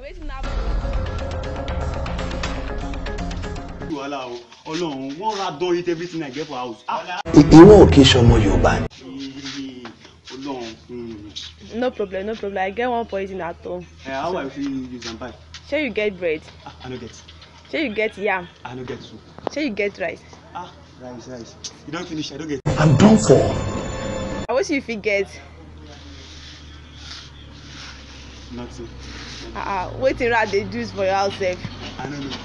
Wetin happen? Wàhálà o. Ọlọ́run, wọ́n ra don eat everything I get for house. Ìwọ ò kí ń ṣọmọ Yorùbá ni. Ọlọ́run. No problem, no problem. I get one poison at home. How I fit use am buy? Shey you get bread? I no get. Shey you get yam? I no get soup. Shey you get rice? Rice. You don finish, I don't get. I'm done for. I wish you fit get. Nothing. Wetin rat dey do for your house sef? I don't know.